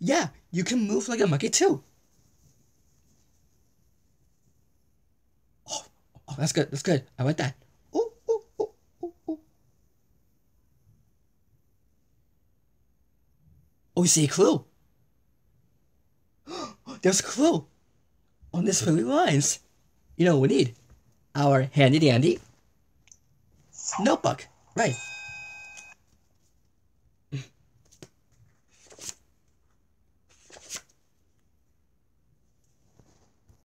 Yeah, you can move like a monkey too. Oh, oh, that's good. That's good. I like that. Oh, oh, oh, oh, oh. Oh, you see a clue. There's a clue on this really lines. You know what we need? Our handy dandy notebook. Right.